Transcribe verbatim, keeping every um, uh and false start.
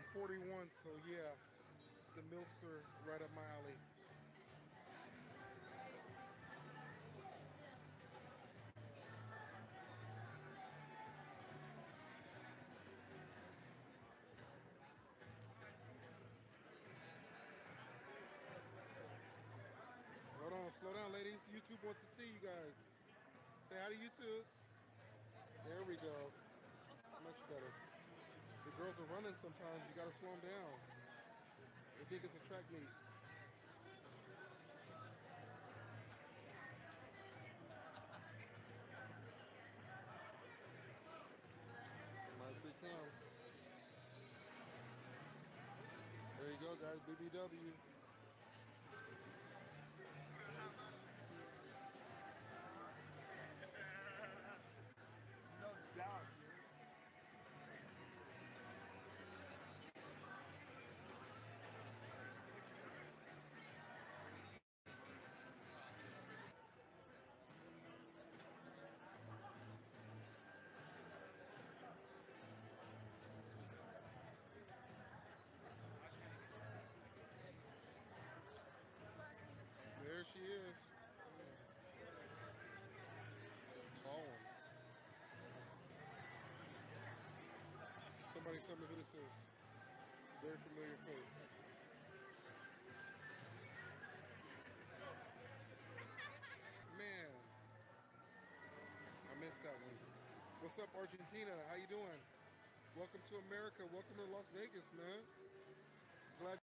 forty-one, so yeah, the MILFs are right up my alley. Hold on, slow down, ladies. YouTube wants to see you guys. Say hi to YouTube. There we go. Much better. The girls are running sometimes. You gotta slow them down. They think it's a track meet. My free comes. There you go, guys. B B W. No doubt, dude. There she is. Calling. Somebody tell me who this is. Very familiar face. Man, I missed that one. What's up, Argentina? How you doing? Welcome to America. Welcome to Las Vegas, man.